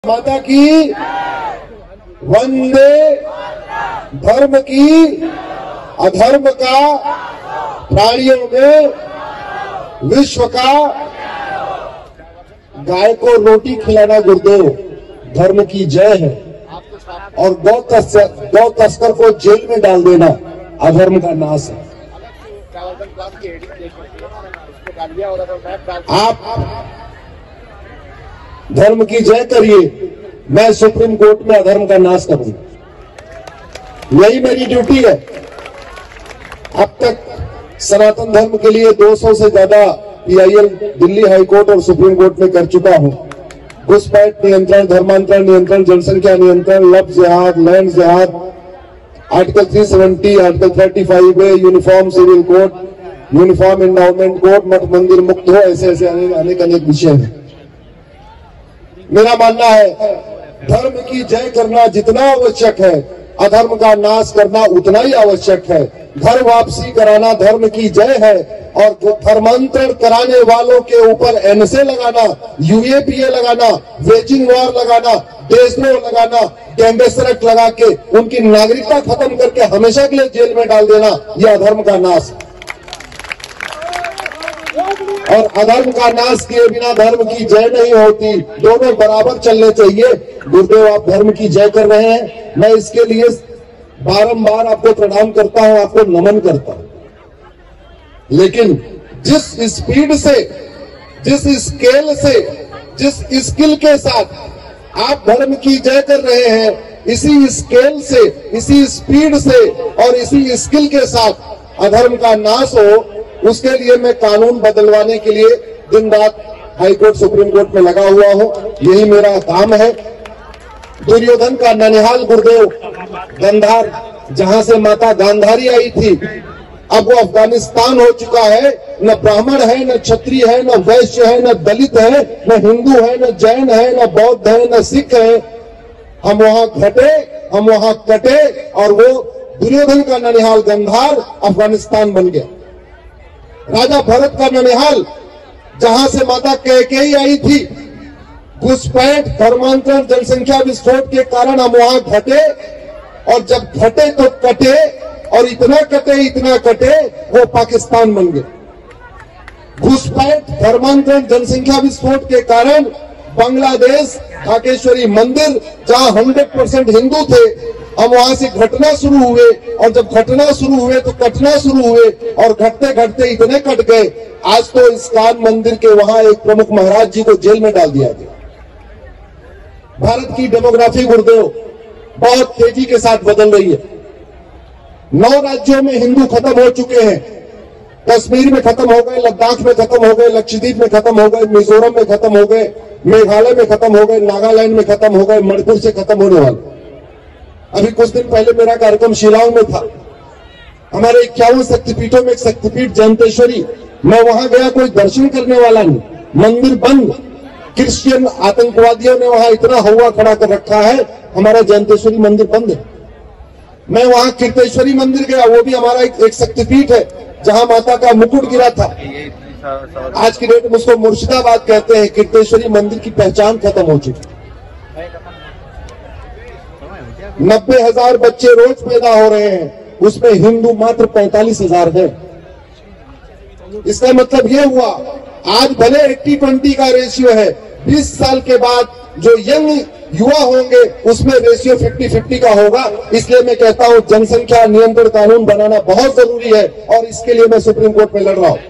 माता की वंदे, धर्म की अधर्म का प्राणियों में विश्व का, गाय को रोटी खिलाना गुरुदेव धर्म की जय है, और गौ तस्कर को जेल में डाल देना अधर्म का नाश है। आप धर्म की जय करिए, मैं सुप्रीम कोर्ट में अधर्म का नाश करूंगा, यही मेरी ड्यूटी है। अब तक सनातन धर्म के लिए 200 से ज्यादा PIL दिल्ली हाईकोर्ट और सुप्रीम कोर्ट में कर चुका हूं। घुसपैठ नियंत्रण, धर्मांतरण नियंत्रण, जनसंख्या नियंत्रण, लव जिहाद, लैंड जिहाद, article 370, article 35A, uniform civil code, uniform endowment code, मठ मंदिर मुक्त हो, ऐसे ऐसे अनेक विषय हैं। मेरा मानना है धर्म की जय करना जितना आवश्यक है, अधर्म का नाश करना उतना ही आवश्यक है। घर वापसी कराना धर्म की जय है, और धर्मांतरण कराने वालों के ऊपर NSA लगाना, UAPA लगाना, वेजिंग वॉर लगाना, देशद्रोह लगाना, गैंगस्टर एक्ट लगा के उनकी नागरिकता खत्म करके हमेशा के लिए जेल में डाल देना, यह अधर्म का नाश है। और अधर्म का नाश किए बिना धर्म की जय नहीं होती, दोनों बराबर चलने चाहिए। गुरुदेव आप धर्म की जय कर रहे हैं, मैं इसके लिए बारंबार आपको प्रणाम करता हूं, आपको नमन करता हूं। लेकिन जिस स्पीड से, जिस स्केल से, जिस स्किल के साथ आप धर्म की जय कर रहे हैं, इसी स्केल से, इसी स्पीड से और इसी स्किल के साथ अधर्म का नाश हो, उसके लिए मैं कानून बदलवाने के लिए दिन रात हाईकोर्ट सुप्रीम कोर्ट में लगा हुआ हूं, यही मेरा काम है। दुर्योधन का ननिहाल गुरुदेव गंधार, जहां से माता गांधारी आई थी, अब वो अफगानिस्तान हो चुका है। न ब्राह्मण है, न क्षत्रिय है, न वैश्य है, न दलित है, न हिंदू है, न जैन है, न बौद्ध है, न सिख है। हम वहां घटे, हम वहां कटे, और वो दुर्योधन का ननिहाल गंधार अफगानिस्तान बन गया। राजा भरत का ननिहाल, जहां से माता कैकेयी आई थी, घुसपैठ, धर्मांतरण, जनसंख्या विस्फोट के कारण हम वहां घटे, और जब घटे तो कटे, और इतना कटे वो पाकिस्तान बन गए। घुसपैठ, धर्मांतरण, जनसंख्या विस्फोट के कारण बांग्लादेश, ढाकेश्वरी मंदिर, जहां 100% हिंदू थे, हम वहां से घटना शुरू हुए, और जब घटना शुरू हुए तो कटना शुरू हुए, और घटते घटते इतने कट गए, आज तो इस्कान मंदिर के वहां एक प्रमुख महाराज जी को जेल में डाल दिया गया। भारत की डेमोग्राफी गुरुदेव बहुत तेजी के साथ बदल रही है। 9 राज्यों में हिंदू खत्म हो चुके हैं। कश्मीर में खत्म हो गए, लद्दाख में खत्म हो गए, लक्षद्वीप में खत्म हो गए, मिजोरम में खत्म हो गए, मेघालय में खत्म हो गए, नागालैंड में खत्म हो गए, मणिपुर से खत्म होने वाले। अभी कुछ दिन पहले मेरा कार्यक्रम शिलांग में था। हमारे 51 शक्तिपीठों में एक शक्तिपीठ जयंतेश्वरी, मैं वहां गया, कोई दर्शन करने वाला नहीं, मंदिर बंद। क्रिश्चियन आतंकवादियों ने वहां इतना हवा खड़ा कर रखा है, हमारा जयंतेश्वरी मंदिर बंद है। मैं वहां कीर्तेश्वरी मंदिर गया, वो भी हमारा एक शक्तिपीठ है, जहां माता का मुकुट गिरा था। आज की डेट में उसको मुर्शिदाबाद कहते हैं। कीर्तेश्वरी मंदिर की पहचान खत्म हो चुकी। 90,000 बच्चे रोज पैदा हो रहे हैं, उसमें हिंदू मात्र 45,000 है। इसका मतलब ये हुआ, आज भले 80-20 का रेशियो है, 20 साल के बाद जो यंग युवा होंगे उसमें रेशियो 50-50 का होगा। इसलिए मैं कहता हूं जनसंख्या नियंत्रण कानून बनाना बहुत जरूरी है, और इसके लिए मैं सुप्रीम कोर्ट में लड़ रहा हूं।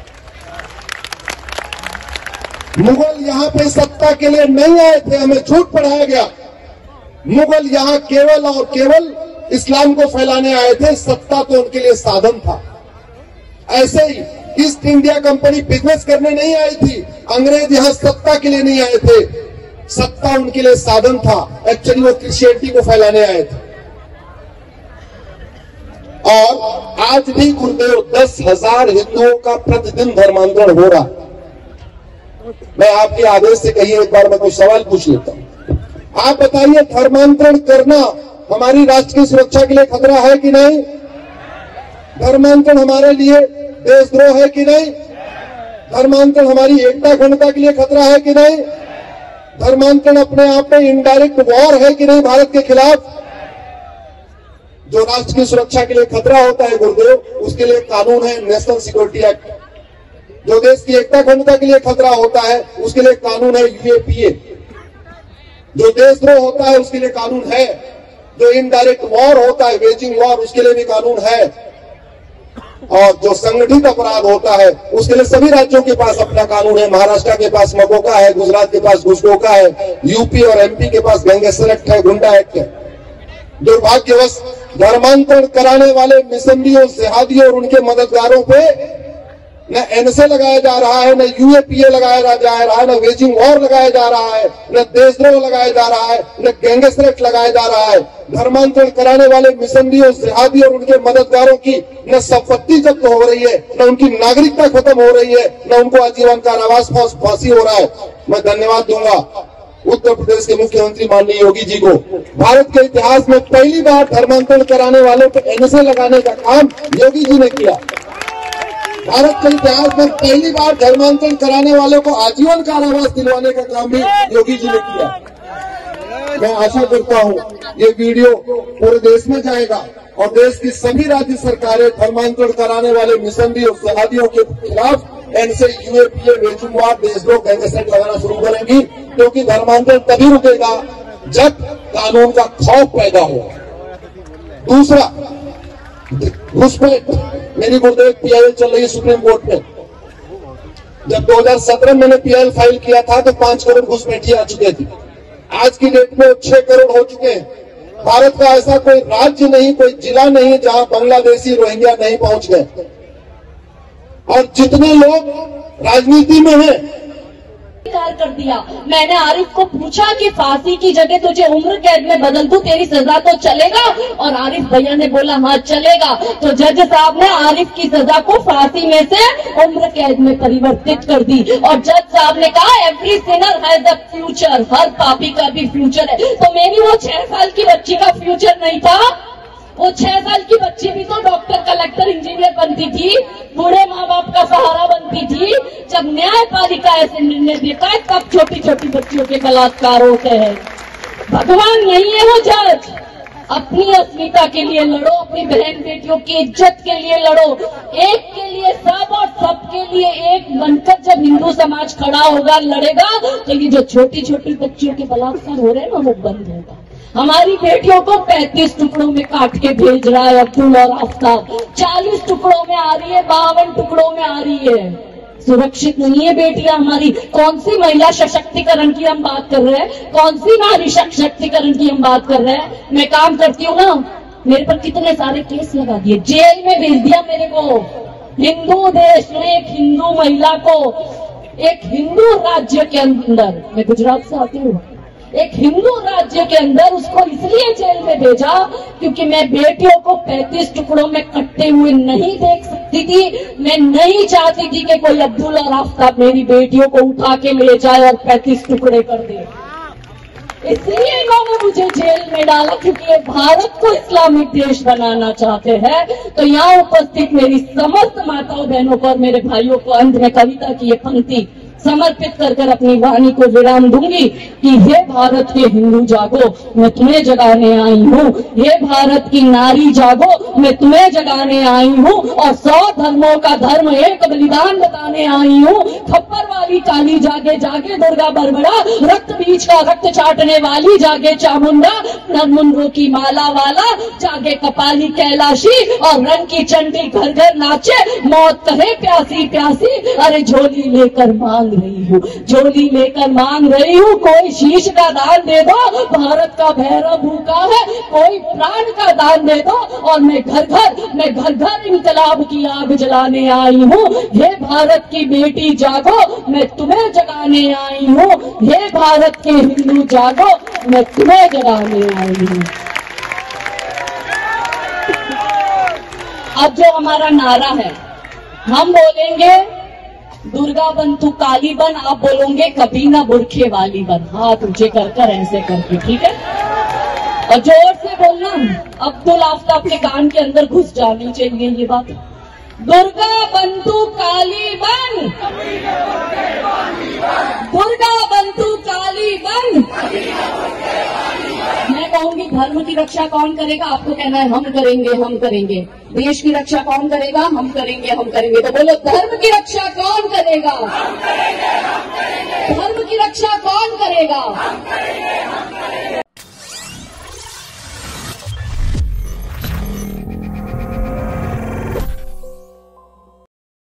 मुगल यहां पे सत्ता के लिए नहीं आए थे, हमें झूठ पढ़ाया गया। मुगल यहां केवल और केवल इस्लाम को फैलाने आए थे, सत्ता तो उनके लिए साधन था। ऐसे ही ईस्ट इंडिया कंपनी बिजनेस करने नहीं आई थी, अंग्रेज यहां सत्ता के लिए नहीं आए थे, सत्ता उनके लिए साधन था। एक्चुअली वो क्रिश्चियनिटी को फैलाने आए थे। और आज भी गुरुदेव 10,000 हिंदुओं का प्रतिदिन धर्मांतरण हो रहा है। मैं आपके आदेश से कहिए, एक बार मैं कुछ सवाल पूछ लेता हूं। आप बताइए, धर्मांतरण करना हमारी राष्ट्र की सुरक्षा के लिए खतरा है कि नहीं? धर्मांतरण हमारे लिए देशद्रोह है कि नहीं? धर्मांतरण हमारी एकता अखंडता के लिए खतरा है कि नहीं? धर्मांतरण अपने आप में इनडायरेक्ट वॉर है कि नहीं भारत के खिलाफ? जो राष्ट्र की सुरक्षा के लिए खतरा होता है गुरुदेव, उसके लिए कानून है नेशनल सिक्योरिटी एक्ट। जो देश की एकता अखंडता के लिए खतरा होता है उसके लिए कानून है यूएपीए। जो देशद्रोह होता है उसके लिए कानून है। जो इनडायरेक्ट वॉर होता है, वेजिंग वॉर, उसके लिए भी कानून है। और जो संगठित अपराध होता है उसके लिए सभी राज्यों के पास अपना कानून है। महाराष्ट्र के पास मकोका है, गुजरात के पास घुसखोका है, यूपी और एमपी के पास गैंगस्टर एक्ट है, गुंडा एक्ट है। दुर्भाग्यवश धर्मांतरण कराने वाले मिशनरियों, जिहादियों और उनके मददगारों पे न एनएसए लगाया जा रहा है, न यूएपीए लगाया जा रहा है, न वेजिंग वॉर लगाया जा रहा है, न देशद्रोह लगाया जा रहा है, न गैंगस्टर एक्ट लगाया जा रहा है। धर्मांतरण कराने वाले मिशनरियों, जिहादियों और उनके मददगारों की न संपत्ति जब्त हो रही है, न उनकी नागरिकता खत्म हो रही है, न उनको आजीवन कारावास फांसी हो रहा है। मैं धन्यवाद दूंगा उत्तर प्रदेश के मुख्यमंत्री माननीय योगी जी को। भारत के इतिहास में पहली बार धर्मांतरण कराने वालों पर एनएसए लगाने का काम योगी जी ने किया। भारत के इतिहास में पहली बार धर्मांतरण कराने वालों को आजीवन कारावास दिलवाने का काम भी योगी जी ने किया। मैं आशा करता हूं ये वीडियो पूरे देश में जाएगा और देश की सभी राज्य सरकारें धर्मांतरण कराने वाले मिशनरियों और जिहादियों के खिलाफ एनएसए, यूएपीए, वेजिंग वॉर, देशद्रोह, गैंगस्टर एक्ट लगाना शुरू करेंगी। क्योंकि धर्मांतरण तभी रुकेगा जब कानून का खौफ पैदा हो। दूसरा, घुसपैठ। मेरी गुरुदेव पीआईएल चल रही है सुप्रीम कोर्ट में। जब 2017 में मैंने पीआईएल फाइल किया था तो 5 करोड़ घुसपैठी आ चुके थे। आज की डेट में 6 करोड़ हो चुके हैं। भारत का ऐसा कोई राज्य नहीं, कोई जिला नहीं जहां बांग्लादेशी रोहिंग्या नहीं पहुंच गए। और जितने लोग राजनीति में हैं, कर दिया। मैंने आरिफ को पूछा कि फांसी की जगह तुझे उम्र कैद में बदल दूं, तेरी सजा तो चलेगा? और आरिफ भैया ने बोला हाँ चलेगा। तो जज साहब ने आरिफ की सजा को फांसी में से उम्र कैद में परिवर्तित कर दी। और जज साहब ने कहा every sinner has a future, हर पापी का भी फ्यूचर है। तो मेरी वो 6 साल की बच्ची का फ्यूचर नहीं था? वो 6 साल की बच्ची भी तो डॉक्टर, कलेक्टर, इंजीनियर बनती थी, बूढ़े माँ बाप का सहारा बनती थी। जब न्यायपालिका ऐसे निर्णय देता है तब छोटी छोटी बच्चियों के बलात्कार होते हैं। भगवान नहीं है वो जज। अपनी अस्मिता के लिए लड़ो, अपनी बहन बेटियों की इज्जत के लिए लड़ो। एक के लिए सब और सबके लिए एक बनकर जब हिंदू समाज खड़ा होगा, लड़ेगा, तो ये जो छोटी छोटी बच्चियों के बलात्कार हो रहे हैं ना, वो बंद होगा। हमारी बेटियों को 35 टुकड़ों में काट के भेज रहा है अब्दुल और आफ्ताब। 40 टुकड़ों में आ रही है, 52 टुकड़ों में आ रही है। सुरक्षित नहीं है बेटियां हमारी। कौन सी महिला सशक्तिकरण की हम बात कर रहे हैं? कौन सी नारी सशक्तिकरण की हम बात कर रहे हैं? मैं काम करती हूँ ना, मेरे पर कितने सारे केस लगा दिए, जेल में भेज दिया मेरे को। हिंदू देश में एक हिंदू महिला को एक हिंदू राज्य के अंदर, मैं गुजरात से आती हूँ, एक हिंदू राज्य के अंदर उसको इसलिए जेल में भेजा क्योंकि मैं बेटियों को 35 टुकड़ों में कटते हुए नहीं देख सकती थी। मैं नहीं चाहती थी कि कोई अब्दुल और आफ्ताब मेरी बेटियों को उठा के ले जाए और 35 टुकड़े कर दे। इसलिए इन्होंने मुझे जेल में डाला क्योंकि ये भारत को इस्लामिक देश बनाना चाहते हैं। तो यहाँ उपस्थित मेरी समस्त माताओं बहनों को और मेरे भाइयों को अंत में कविता की ये पंक्ति समर्पित कर अपनी वाणी को विराम दूंगी कि हे भारत के हिंदू जागो, मैं तुम्हें जगाने आई हूँ। हे भारत की नारी जागो, मैं तुम्हें जगाने आई हूँ। और 100 धर्मों का धर्म एक बलिदान बताने आई हूँ। खप्पर वाली काली जागे जागे दुर्गा बरबड़ा, रक्त बीज का रक्त चाटने वाली जागे चामुंडा, नरमुंडों की माला वाला जागे कपाली कैलाशी, और रंग की चंडी घर घर नाचे, मौत कहे प्यासी प्यासी, अरे झोली लेकर मांग रही हूँ, झोली लेकर मांग रही हूँ। कोई शीश का दान दे दो, भारत का भैरव भूखा है, कोई प्राण का दान दे दो। और मैं घर घर इंकलाब की आग जलाने आई हूँ। हे भारत की बेटी जागो, मैं तुम्हें जगाने आई हूँ। हे भारत के हिंदू जागो, मैं तुम्हें जगाने आई हूँ। अब जो हमारा नारा है, हम बोलेंगे दुर्गा बन तू काली बन, आप बोलोगे कभी ना बुरखे वाली बन, हाथ ऊंचे कर ऐसे करके, ठीक है? और जोर से बोलना, अब्दुल आफ्ताब के कान के अंदर घुस जानी चाहिए ये बात। दुर्गा बन तू काली बन, दुर्गा बन तू काली वाली बन। मैं कहूंगी धर्म की रक्षा कौन करेगा? आपको कहना है हम करेंगे, हम करेंगे। देश की रक्षा कौन करेगा? हम करेंगे, हम करेंगे। तो बोलो धर्म की रक्षा कौन करेगा? धर्म की रक्षा कौन करेगा?